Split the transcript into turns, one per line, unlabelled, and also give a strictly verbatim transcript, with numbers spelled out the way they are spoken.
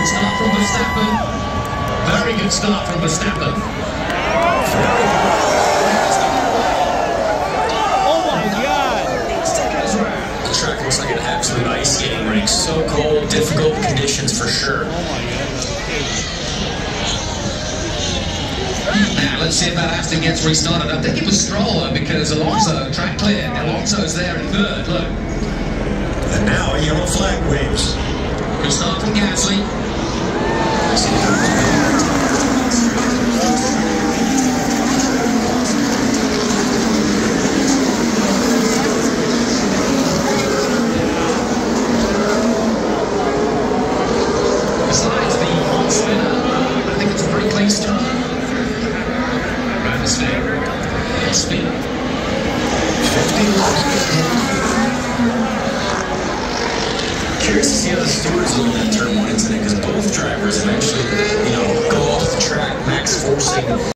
Good start from Verstappen. Very good start from Verstappen.
Oh my God!
The track looks like an absolute ice skating rink. So cold, difficult conditions for sure.
Now, let's see if that Aston gets restarted. I think it was Stroll because Alonso, track clear. Alonso's there in third, look.
And now a yellow flag waves.
Good start from Gasly. Besides the hot spinner, I think it's a pretty clean start. Around the spin. Spin.
fifty
Curious to see how the stewards look in that turn one incident, because both drivers eventually, you know, go off the track, max forcing